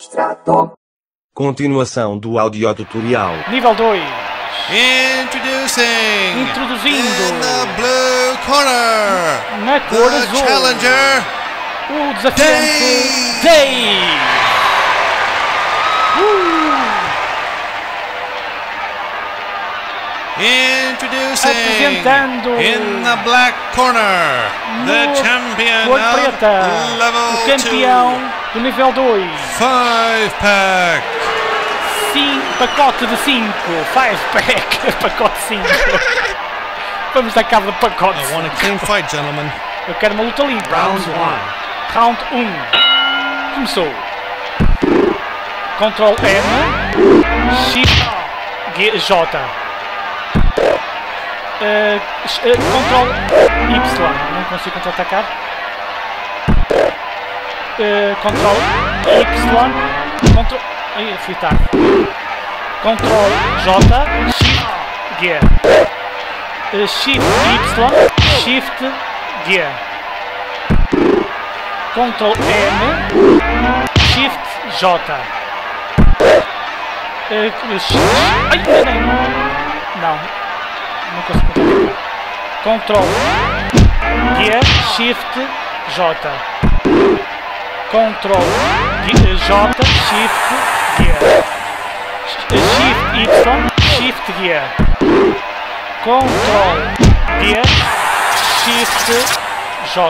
Continuação do audiotutorial. Nível 2. Introduzindo Introduzindo in the blue corner, na cor the azul challenger o desafiante Dave. Introducing Apresentando in the black corner, the no champion cor of preta, o level 2 campeão do nível 2. 5-pack. Sim, pacote de 5. 5-pack. Pacote 5. Vamos dar cabo do pacote. I want a clean fight, gentlemen. Eu quero uma luta limpa. Round 1. Round 1. Começou. Ctrl M. Shift J. Ctrl Y. Não consigo contra-atacar. Ctrl Y. Ctrl... Ai, fui tarde. Ctrl J. Shift G. Shift Y. Shift G. Ctrl M. Shift J. Ai, enganei. Não. Não consigo controlar. Ctrl G. Shift J. Ctrl J. Shift G. Shift Y. Shift G. Ctrl G. Shift J.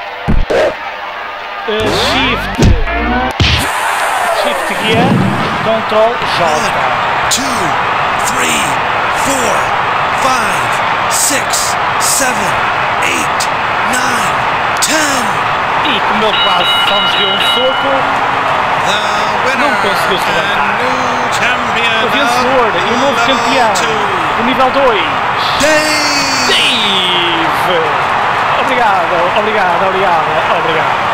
Shift G. Ctrl J. 2, 3, 4, 5, 6, 7, 8, 9, 10. E como ele quase só nos deu um soco, The winner não conseguiu se levantar. and new champion O vencedor e o novo of campeão level do nível 2, 2, Dave. Dave! Obrigado, obrigado, obrigado, obrigado.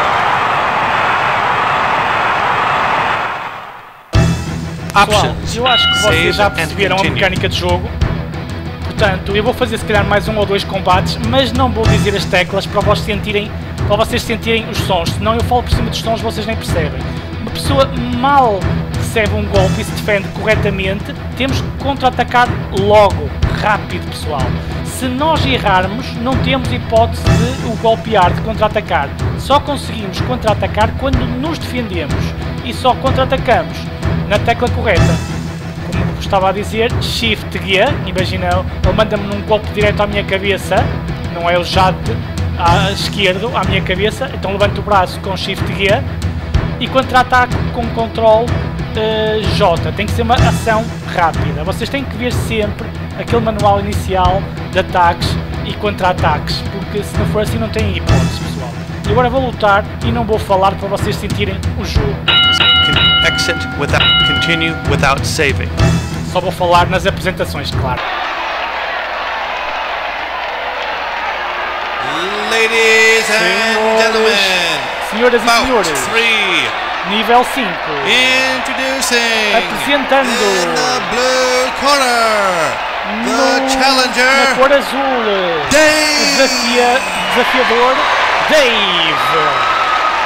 Pessoal, eu acho que vocês já perceberam a mecânica de jogo. Portanto, eu vou fazer se calhar mais 1 ou 2 combates, mas não vou dizer as teclas para vocês sentirem os sons, senão eu falo por cima dos sons e vocês nem percebem. Uma pessoa mal recebe um golpe e se defende corretamente, temos que contra-atacar logo, rápido, pessoal. Se nós errarmos, não temos hipótese de o golpear, de contra-atacar. Só conseguimos contra-atacar quando nos defendemos e só contra-atacamos na tecla correta. Como eu estava a dizer, Shift G, imagina, ele manda-me num golpe direto à minha cabeça, não é o jade à esquerda, à minha cabeça, então levanto o braço com Shift G e contra-ataco com Ctrl J. Tem que ser uma ação rápida. Vocês têm que ver sempre aquele manual inicial de ataques e contra-ataques, porque se não for assim não tem hipótese, pessoal. E agora vou lutar e não vou falar para vocês sentirem o jogo. Exit without continue without saving. Só vou falar nas apresentações, claro. Ladies and gentlemen, Senhoras e bout senhores, 3, nível 5, introducing apresentando in the blue corner, the challenger na cor azul, Dave. desafiador Dave.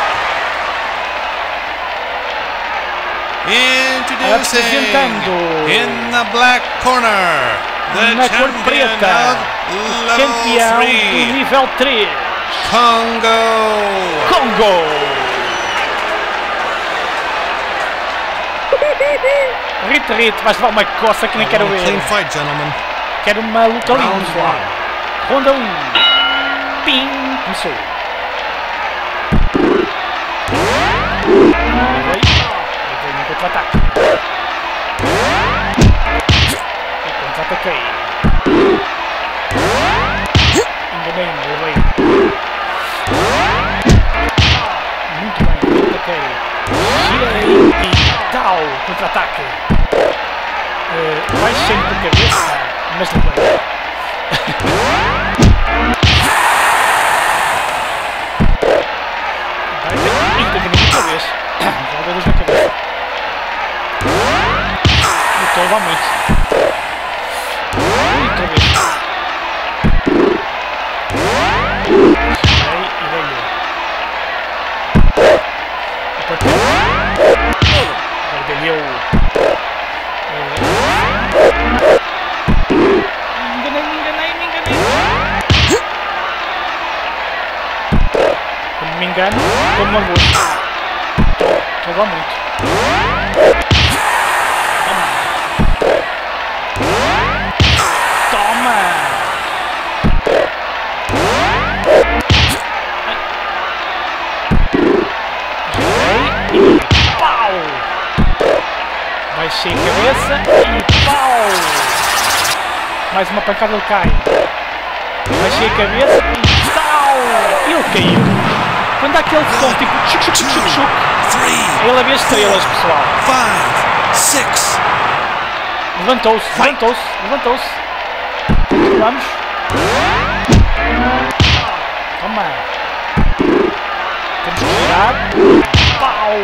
Introducing Apresentando in the black corner, the na cor champion preta, of o level campeão 3, do nível 3, Congo. Congo. Rito, vais levar uma coça que nem quero Clean ver. fight, gentlemen. Quero uma luta limpa, pessoal. Ronda 1. Pim, começou. Contra-ataque. E contra-ataquei. Enganei-me, levei. Muito bem, contra-ataquei. Girei e tal, contra-ataque. Baixei-me da cabeça, mas levei. Ainda ganhei outra vez. Já deu 2 na cabeça. Estou a levar muito. Outra vez. Girei e veio. Apertei. Deu. Quando me engano, como uma luz. Estou a dar muito. Toma! Baixei a cabeça e pau! Mais uma pancada, ele cai. Baixei a cabeça e pau! Ele caiu. Quando há aquele som tipo chuc chuc chuc chuc chuc, ele a ver estrelas, pessoal. 5, 6. Levantou-se, levantou-se, levantou-se. Vamos. Toma. Temos que girar. Pau!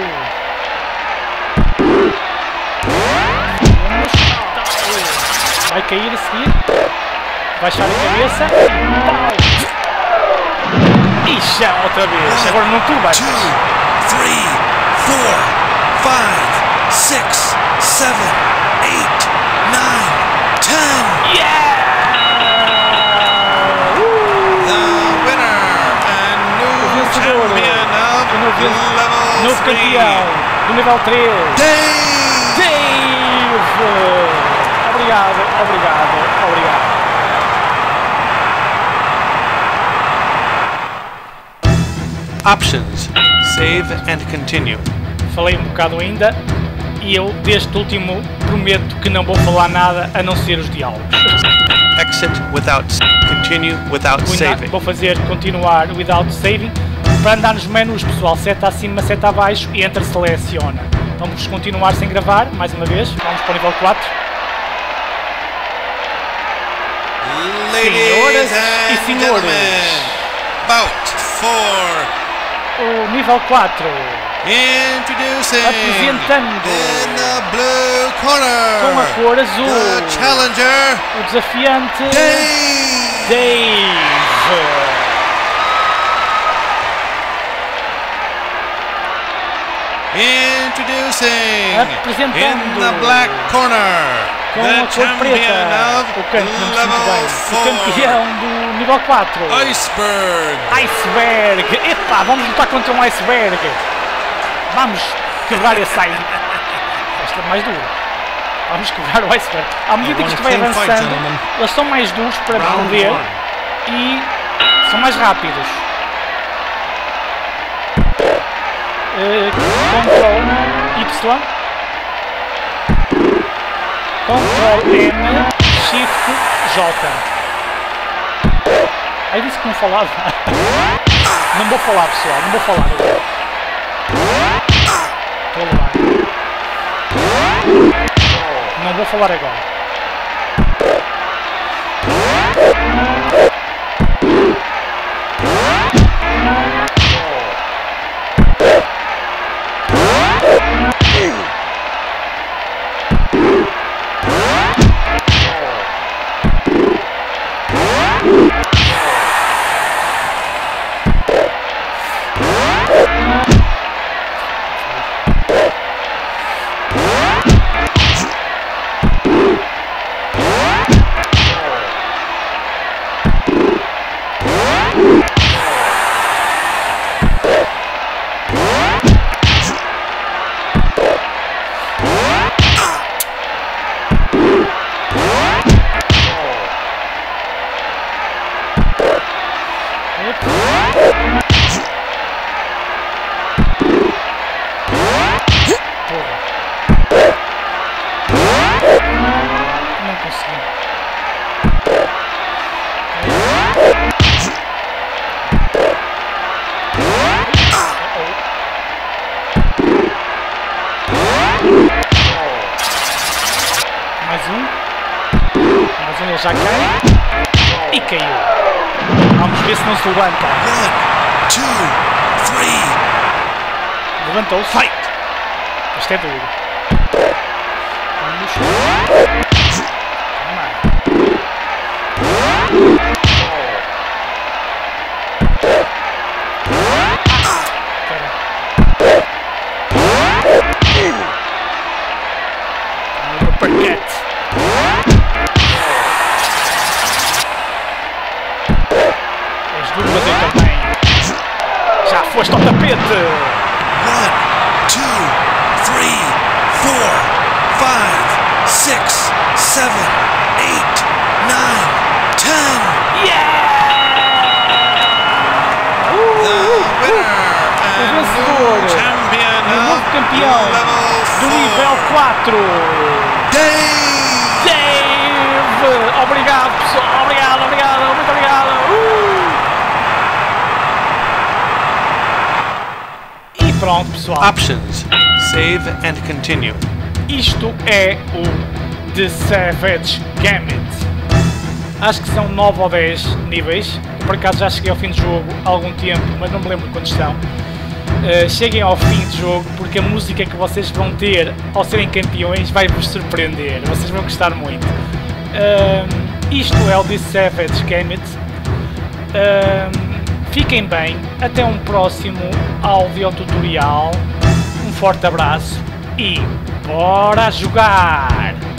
Vai cair a seguir. Baixar a cabeça. Pau! Ixi, outra vez. Agora não tu baixas. 2, 3, 4, 5, 6, 7, 8, 9, 10. Yeah! The winner and new champion of Novo level 3. campeão do nível 3. Dave! Obrigado, obrigado, obrigado. Options. Save and continue. Falei um bocado ainda e eu deste último prometo que não vou falar nada a não ser os diálogos. Exit without continue without saving. Vou fazer continuar without saving para andar nos menus, pessoal. Seta acima, seta abaixo e enter seleciona. Vamos continuar sem gravar, mais uma vez. Vamos para o nível 4. Ladies e and senhores, gentlemen, bout for o nível 4, introducing apresentando in the blue corner com a cor azul, the challenger o desafiante Dave. Dave. Introducing Apresentando in the black corner com the a cor champion preta, of o campeão, level o campeão do nível 4, 4 Iceberg. Iceberg. Epá, vamos lutar contra um iceberg. Vamos quebrar esse iceberg. Esta é mais dura. Vamos quebrar o iceberg. À medida que isto vai avançando, eles são mais duros para morder e são mais rápidos. Ctrl Y, Ctrl M, Shift J. Aí disse que não falava. Não vou falar, pessoal, não vou falar agora. Estou a levar. Não vou falar agora. Não consegui. Mais um, ele já cai e caiu. Vamos ver se não se levanta. 1, 2, 3. Levantou-se. Fight. Isto é duro. Vamos. 6, 7, 8, 9, 10. O vencedor, o novo campeão do nível 4, Dave! Dave! Obrigado, pessoal! Obrigado, muito obrigado! E pronto, pessoal. Options. Save and continue. Isto é o The Savage Gambit. Acho que são 9 ou 10 níveis. Por acaso já cheguei ao fim do jogo há algum tempo, mas não me lembro quantos estão. Cheguem ao fim do jogo, porque a música que vocês vão ter ao serem campeões vai vos surpreender. Vocês vão gostar muito. Isto é o The Savage Gambit. Fiquem bem. Até um próximo áudio tutorial. Um forte abraço e bora jogar!